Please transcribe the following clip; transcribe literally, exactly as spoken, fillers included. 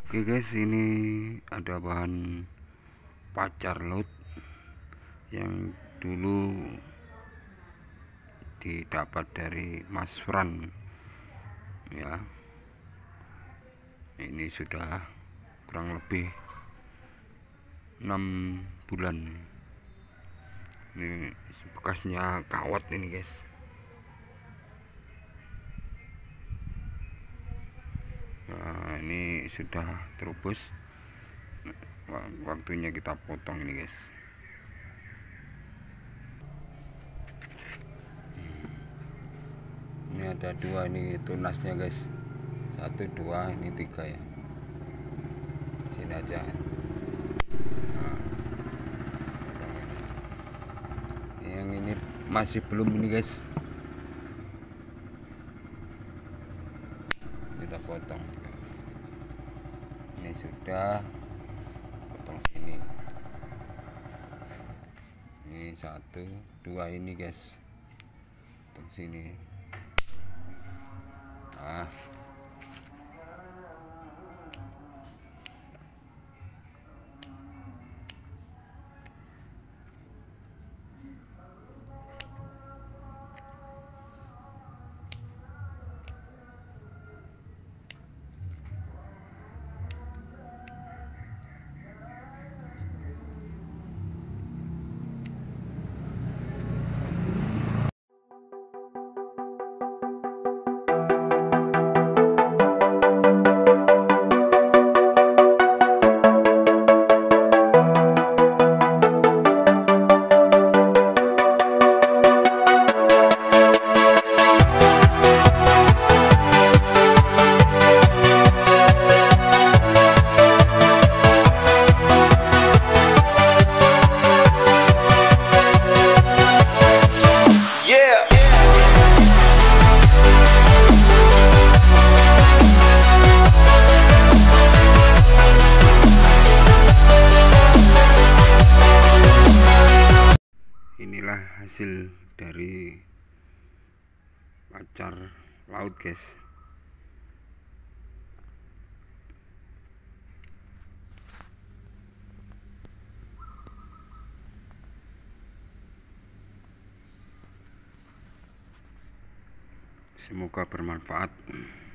Oke guys, ini ada bahan pacar laut yang dulu didapat dari Mas Fran ya. Ini sudah kurang lebih enam bulan. Ini bekasnya kawat ini guys. Nah, ini sudah terubus, waktunya kita potong ini guys. Ini ada dua, ini tunasnya guys, satu dua ini tiga ya, sini aja. Nah, yang ini masih belum ini guys, kita potong. Ini sudah potong sini, ini satu dua ini guys, potong sini. Nah, inilah hasil dari pacar laut guys. Semoga bermanfaat.